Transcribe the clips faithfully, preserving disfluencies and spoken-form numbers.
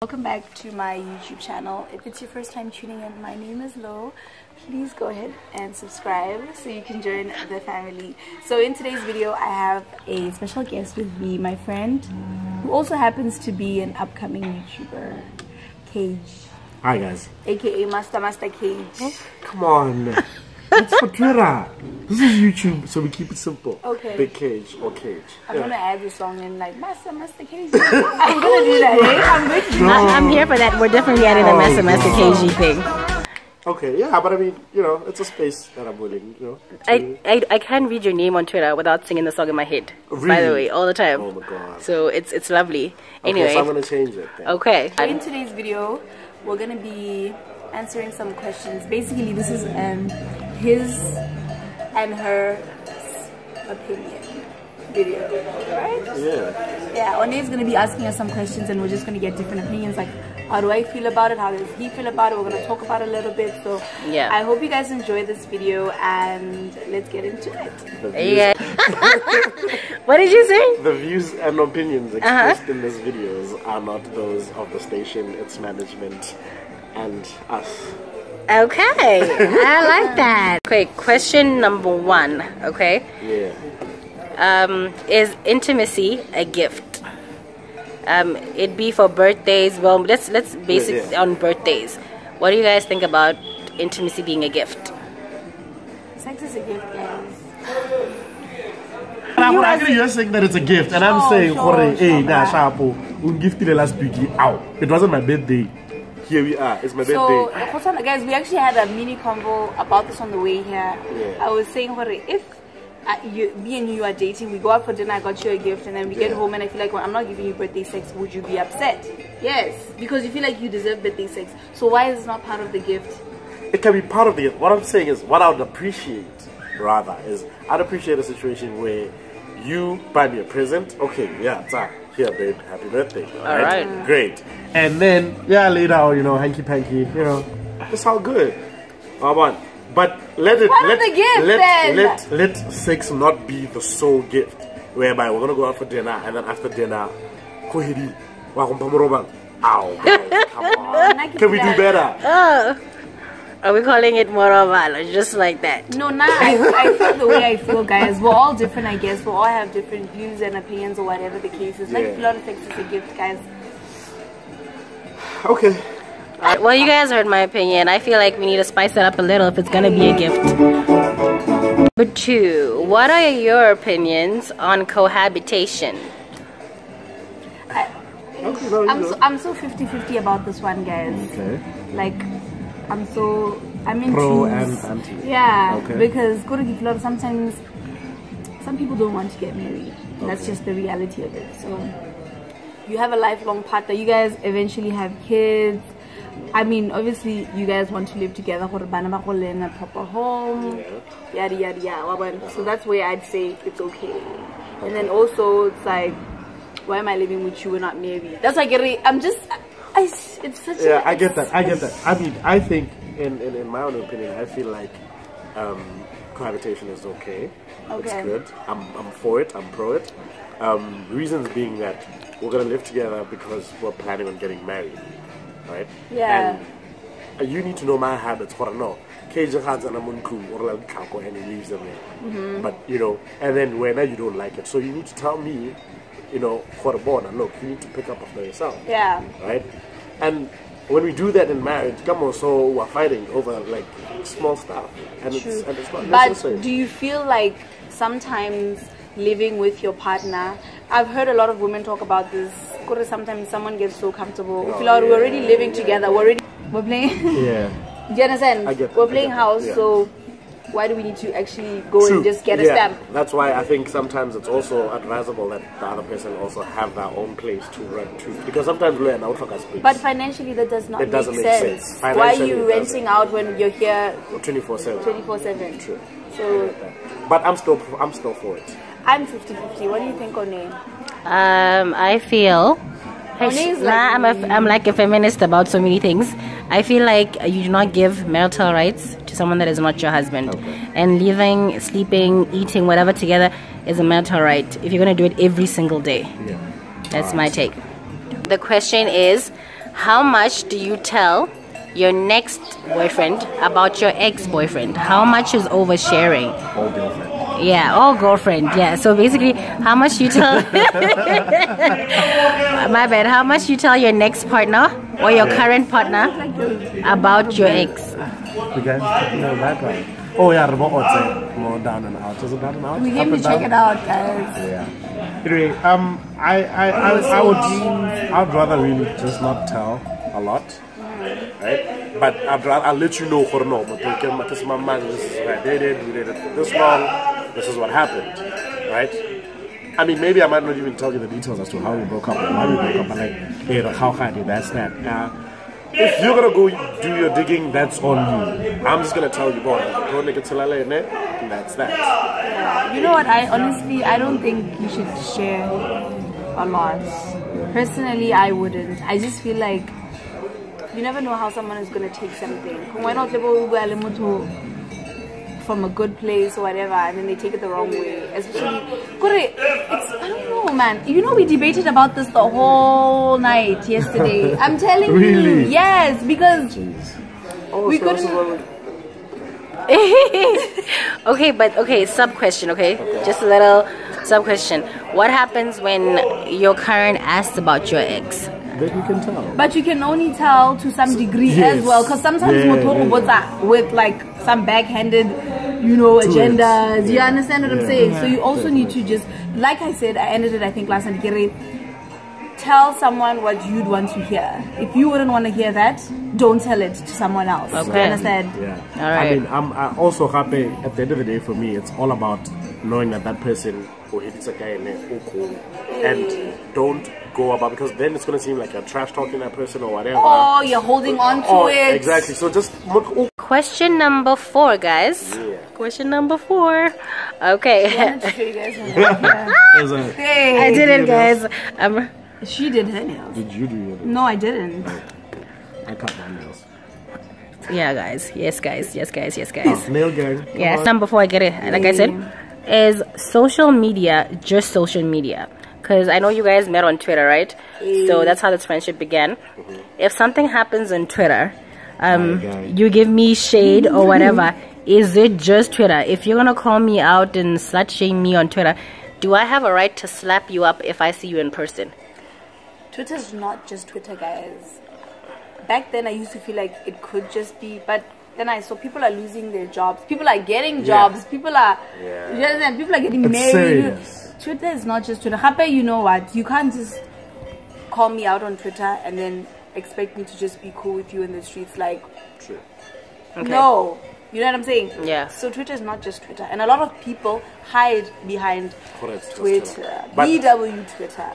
Welcome back to my YouTube channel. If it's your first time tuning in, my name is Lo. Please go ahead and subscribe so you can join the family. So in today's video, I have a special guest with me, my friend, who also happens to be an upcoming YouTuber, Cage. Hi guys. A K A Master Master Cage. Come on. It's for Twitter. This is YouTube, so we keep it simple. Okay. Big Cage or Cage. I'm yeah. gonna add the song in like Master Master Cage. I'm gonna do that, eh? I'm with you. I, I'm here for that. We're definitely adding the oh, Master Master K G thing. Okay, yeah, but I mean, you know, it's a space that I'm willing, you know. I, I I can't read your name on Twitter without singing the song in my head. Really? By the way, all the time. Oh my god. So it's it's lovely. Anyway. Okay, so I'm gonna change it then. Okay. So in today's video, we're gonna be answering some questions. Basically, this is um his and her opinion video, right? Yeah. Yeah, One is going to be asking us some questions and we're just going to get different opinions, like how do I feel about it, how does he feel about it. We're going to talk about it a little bit. So yeah, I hope you guys enjoy this video and let's get into it. Yeah. What did you say? The views and opinions expressed uh-huh. in these videos are not those of the station, its management and us. Okay, I like that. Okay, question number one, okay? Yeah. Um, is intimacy a gift? Um, it'd be for birthdays. Well, let's let's base yeah, it yeah. on birthdays. What do you guys think about intimacy being a gift? Sex is a gift, guys. I'm actually you're saying that it's a gift, and I'm sure, saying, sure, hey, sure, nah, Shapo, we gifted the last week. Ow, it wasn't my birthday. Here we are. It's my so, birthday. So, guys, we actually had a mini convo about this on the way here. Yeah. I was saying, if uh, you, me and you are dating, we go out for dinner, I got you a gift, and then we yeah. get home and I feel like, well, I'm not giving you birthday sex, would you be upset? Yes, because you feel like you deserve birthday sex. So why is it not part of the gift? It can be part of the gift. What I'm saying is, what I would appreciate, rather, is I'd appreciate a situation where you buy me a present. Okay, yeah, it's a here, babe, happy birthday. All, all right. right. Great. And then, yeah, later, you know, hanky panky, you know, it's all good. Come on. But let it, what let, the gift, let, then? let, let sex not be the sole gift, whereby we're going to go out for dinner, and then after dinner, Kohidi, ow, come on. Can we do better? Oh. Are we calling it Moroval or just like that? No, nah, I, I feel the way I feel, guys. We're all different, I guess. We all have different views and opinions or whatever the case is. Yeah. Like, a lot of sex is a gift, guys. Okay. Right, well, you guys heard my opinion. I feel like we need to spice it up a little if it's going to be a gift. Number two, what are your opinions on cohabitation? I, I'm, so, I'm so fifty fifty about this one, guys. Okay. Like, I'm so I'm in pro twos. and anti. Yeah, okay. Because sometimes some people don't want to get married. Okay. That's just the reality of it. So you have a lifelong partner. You guys eventually have kids. I mean, obviously, you guys want to live together. In a proper home. Yeah. Yada yada yada. So that's where I'd say it's okay. okay. And then also it's like, why am I living with you? We're not married. That's like I'm just. I, it's such yeah, a, I get that. I get that. I mean, I think, in, in, in my own opinion, I feel like um, cohabitation is okay. Okay. It's good. I'm, I'm for it. I'm pro it. Um, reasons being that we're going to live together because we're planning on getting married. Right? Yeah. And you need to know my habits. What I know. And he leaves them there. Mm-hmm. But, you know, and then when you don't like it. So you need to tell me, you know, for the born, and look, you need to pick up after yourself. Yeah. Right? And when we do that in marriage, come on, so we're fighting over like small stuff, and True. it's and it's not but necessary. Do you feel like sometimes living with your partner? I've heard a lot of women talk about this. Sometimes someone gets so comfortable. Oh, we feel like yeah, we're already living yeah. together. We're already we're playing. Yeah. Do you understand? I get, we're I playing get house, yeah. so why do we need to actually go True. and just get yeah. a stamp? That's why I think sometimes it's also advisable that the other person also have their own place to rent to. Because sometimes we're in our space. But financially, that does not it make, doesn't make sense. sense. Why are you renting out when you're here twenty-four seven? twenty-four seven. True. So, but I'm still I'm still for it. I'm fifty fifty. What do you think, One? Um, I feel. Like, nah, I'm, a, I'm like a feminist about so many things. I feel like you do not give marital rights to someone that is not your husband. Okay. And living, sleeping, eating, whatever together is a marital right if you're going to do it every single day. Yeah. That's right. my take. The question is, How much do you tell your next boyfriend about your ex-boyfriend? How much is oversharing? Or girlfriend. Yeah, or girlfriend. Yeah. So basically, how much you tell? My bad. How much you tell your next partner or your current partner about your ex? You guys know that right? Oh yeah, the more more down and out. Is it down and out? We came to check it out, guys. Yeah. Anyway, um, I I I, I would I'd rather really just not tell a lot, right? But I'd rather I'll let you know for no. But this is my man. This is what I dated. We dated for this long. This is what happened, right? I mean, maybe I might not even tell you the details as to how we broke up or why we broke up. But like, hey, how can I do that's that? Uh, if you're gonna go do your digging, that's on you. I'm just gonna tell you, boy, go nigga till I lay in it, and that's that. Yeah. You know what? I honestly, I don't think you should share a lot. Personally, I wouldn't. I just feel like you never know how someone is gonna take something. Why not from a good place or whatever, and then they take it the wrong way. Especially, it's, I don't know, man. You know, we debated about this the whole night yesterday. I'm telling really? you, yes, because oh, we so couldn't. Okay, but okay, sub question. Okay? okay, just a little sub question. What happens when your current asks about your ex? Then you can tell. But you can only tell to some degree yes. as well, because sometimes yeah, we'll talk about that with like some backhanded, you know, to agendas. Yeah. You understand what yeah. I'm saying? Yeah. So you also need to just, like I said, I ended it I think last night. Tell someone what you'd want to hear. If you wouldn't want to hear that, don't tell it to someone else. Okay. You understand? Yeah. All right. I mean, I'm I also happy at the end of the day. For me, it's all about knowing that that person who hits a guy in there, cool, and don't go about, because then it's gonna seem like you're trash talking that person or whatever. Oh, you're holding on to oh, it. Exactly. So just oh. Question number four, guys. Yeah. Question number four. Okay. I, hey. I did it, guys. Um, She did her nails. Did you do your nails? No, I didn't. I cut my nails. Yeah, guys. Yes, guys. Yes, guys. Yes, guys. Oh, nail gang. Yes. Number before I get it, like I said, is social media just social media? Because I know you guys met on Twitter, right? So that's how this friendship began. Mm-hmm. If something happens on Twitter, um, you give me shade or whatever, is it just Twitter? If you're gonna call me out and slut shame me on Twitter, do I have a right to slap you up if I see you in person? Twitter's not just Twitter, guys. Back then I used to feel like it could just be, but then I saw people are losing their jobs, people are getting jobs, yeah. people are yeah. you understand? People are getting it's married. Serious. Twitter is not just Twitter. Happy, you know what? You can't just call me out on Twitter and then expect me to just be cool with you in the streets. Like, True. Okay. No. You know what I'm saying? Yeah. So Twitter is not just Twitter. And a lot of people hide behind Correct. Twitter. B W Twitter.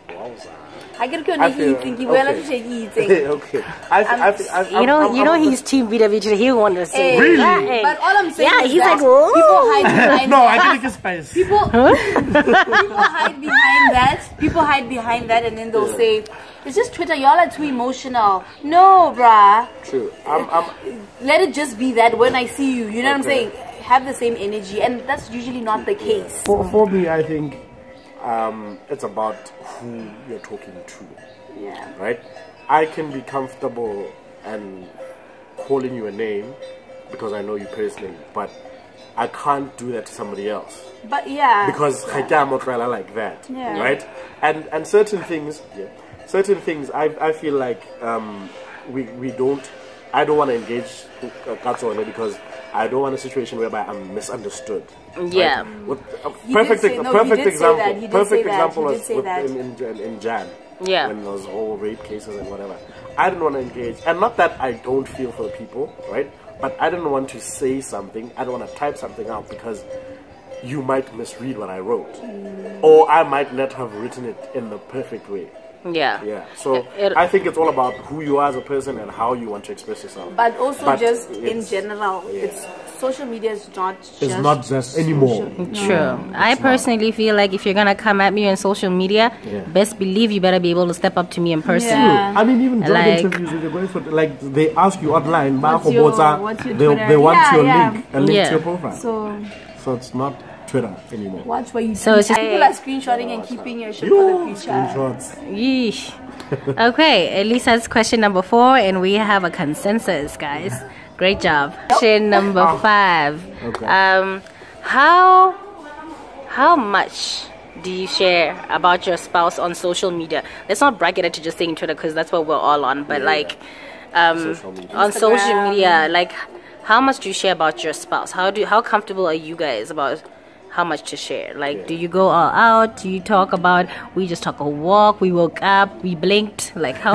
I get your name thinking, well, I'm shaking. Okay. I, I, I, you know, you know, he's team B W Twitter. He wants to say, hey, really? Hey. But all I'm saying yeah, is he's that like, whoa. people hide behind no, that. I think it's spice. People, huh? people hide behind that. People hide behind that, and then they'll yeah. say, "It's just Twitter. Y'all are too emotional." No, bruh. True. I'm, I'm, Let it just be that when I see you, you know okay. what I'm saying? Have the same energy, and that's usually not the case. For for me, I think um, it's about who you're talking to. Yeah. Right? I can be comfortable and calling you a name because I know you personally, but I can't do that to somebody else. But yeah. Because I can't like that. Yeah. Right? And and certain things, yeah, certain things I I feel like um, we we don't. I don't want to engage Katso on it because I don't want a situation whereby I'm misunderstood. Yeah. Right? With a perfect say, no, perfect example. Perfect example was with, in, in, in Jan. Yeah. When those whole rape cases and whatever. I didn't want to engage. And not that I don't feel for the people, right? But I didn't want to say something. I don't want to type something out because you might misread what I wrote. Mm. Or I might not have written it in the perfect way. Yeah. Yeah. So it, it, I think it's all about who you are as a person and how you want to express yourself. But also but just in general, yeah. it's social media is not just It's not just anymore. True. No, I personally not. feel like if you're gonna come at me on social media, yeah. best believe you better be able to step up to me in person. Yeah. I mean, even job like, interviews, when you're going for, like, they ask you online, what's your, what's your they, they want yeah, your yeah. link, a link yeah. to your profile. So, so it's not Twitter anymore. Watch what you so see. People are screenshotting and keeping your shit for the future. Screenshots. Yeesh. Okay, Elisa's question number four, and we have a consensus, guys. Great job. Question number five. Okay. Um, how how much do you share about your spouse on social media? Let's not bracket it to just saying Twitter because that's what we're all on. But Yeah. like um, Social media. on social Instagram. media, like how much do you share about your spouse? How do how comfortable are you guys about how much to share? Like, Yeah. do you go all out? Do you talk about we just took a walk, we woke up, we blinked? Like how?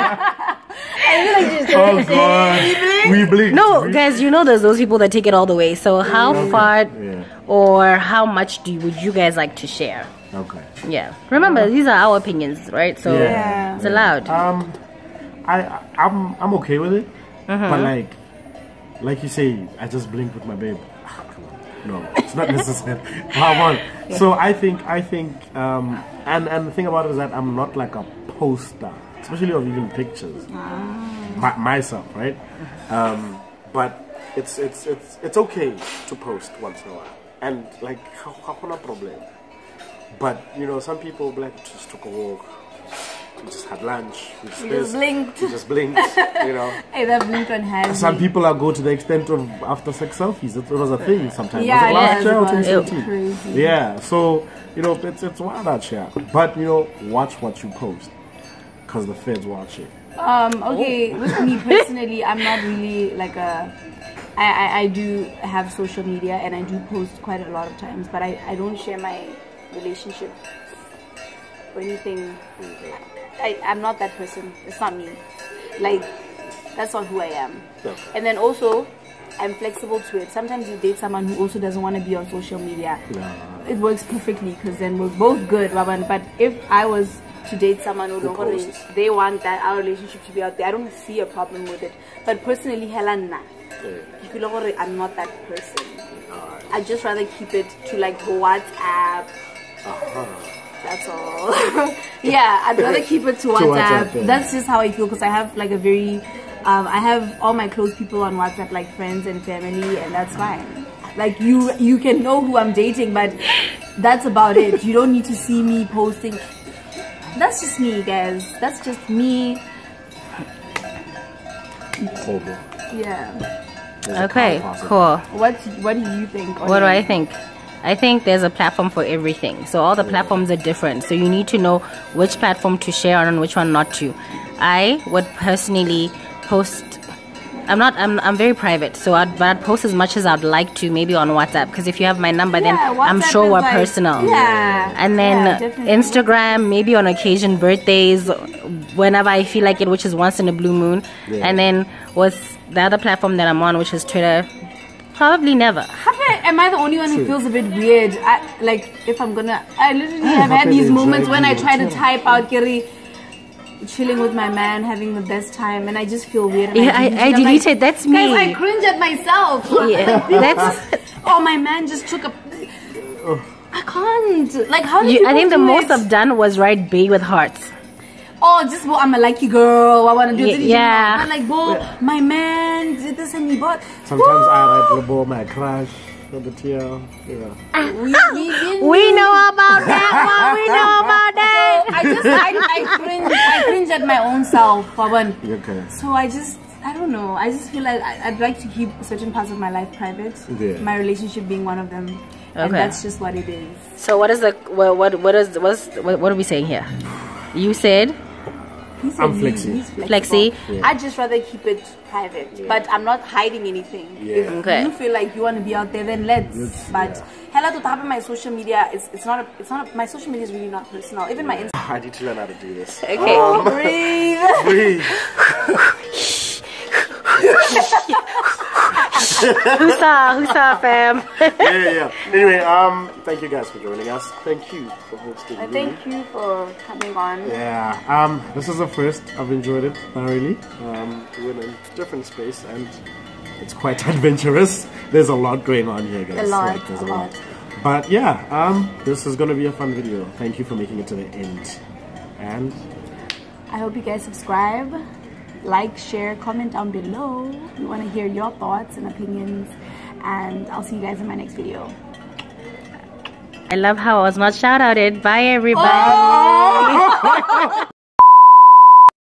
Oh God, we blink. No, we, guys, you know there's those people that take it all the way. So how far Yeah. or how much do you, would you guys like to share? Okay. Yeah. Remember, these are our opinions, right? So Yeah. it's allowed. Um, I I'm I'm okay with it, but like like you say, I just blinked with my babe. No, it's not necessary. Come on. So I think I think um and and the thing about it is that I'm not like a poster, especially of even pictures. My, myself, right? Um, but it's it's it's it's okay to post once in a while, and like how how no problem. But you know, some people like just took a walk, we just had lunch, we just, We just this, blinked. we just blinked, you know. Hey, that blink on has Some me. people are go to the extent of after sex selfies. It was a thing sometimes. Yeah, was it last it year or was, twenty it was seventeen? crazy. Yeah, so you know it's it's wild out here. But you know, watch what you post, cause the feds watch it. Um, okay, with me personally, I'm not really like a. I, I, I do have social media and I do post quite a lot of times, but I, I don't share my relationship or anything. I, I'm not that person. It's not me. Like, that's not who I am. Okay. And then also, I'm flexible to it. Sometimes you date someone who also doesn't want to be on social media. Yeah. It works perfectly because then we're both good, Waban. But if I was to date someone who don't want posts. they want that our relationship to be out there, I don't see a problem with it. But personally, hella nah. If you know, I'm not that person. I'd just rather keep it to like WhatsApp. Uh-huh. That's all. Yeah, I'd rather keep it to WhatsApp. WhatsApp, yeah. That's just how I feel because I have like a very, um, I have all my close people on WhatsApp, like friends and family, and that's fine. Like you, you can know who I'm dating, but that's about it. You don't need to see me posting. That's just me, guys. That's just me. Horrible. Yeah. There's a Okay, car passing. cool. What What do you think? What do I think? I think there's a platform for everything. So all the platforms are different. So you need to know which platform to share on and which one not to. I would personally post. I'm not. I'm. I'm very private. So I'd, but I'd post as much as I'd like to, maybe on WhatsApp. Because if you have my number, Yeah, then I'm WhatsApp sure is we're like- personal. Yeah. And then Yeah, definitely. Instagram, maybe on occasion, birthdays, whenever I feel like it, which is once in a blue moon. Yeah. And then with the other platform that I'm on, which is Twitter, probably never. Have I- Am I the only one who True. feels a bit weird? I, like, if I'm gonna, I literally have had can these they moments drag when I you try to into- type out Kiri, chilling with my man, having the best time, and I just feel weird. And Yeah, I- delete I it. I'm deleted, like, that's Guys, me. I cringe at myself. Yeah, that's. Oh, my man just took a. I can't. Like, how do You, you? I think the most of. I've done was write B with hearts. Oh, just well, I'm a lucky girl. I want to do Ye- it. yeah. I'm like, bo, my man did this and he bought. Sometimes I write Lobo, my crush, for the tear. You know. We, we didn't. We know about that one. We know about that. I just I, I cringe I cringe at my own self, Pawan. Okay. So I just I don't know. I just feel like I, I'd like to keep certain parts of my life private. Yeah. My relationship being one of them, and Okay. that's just what it is. So what is the what what what is what's what, what are we saying here? You said He said I'm he- flexi. he's flexible. Flexi? Yeah. I'd just rather keep it private, but I'm not hiding anything. Yeah. If Okay. you feel like you want to be out there, then let's. Let's- but yeah. hella to tap on my social media, it's it's not a, it's not a, my social media is really not personal. Even my Instagram. I need to learn how to do this. okay. Oh, breathe. Breathe. Who's up? Who's up, fam? yeah, yeah, yeah. Anyway, um, thank you guys for joining us. Thank you for hosting I me. thank you for coming on. Yeah, um, this is the first. I've enjoyed it thoroughly. Um, we're in a different space and it's quite adventurous. There's a lot going on here, guys. A lot, Like, there's a lot. But yeah, um, this is gonna be a fun video. Thank you for making it to the end. And I hope you guys subscribe, like, share, comment down below. We want to hear your thoughts and opinions, and I'll see you guys in my next video. I love how I was not shout outed. Bye everybody. Oh!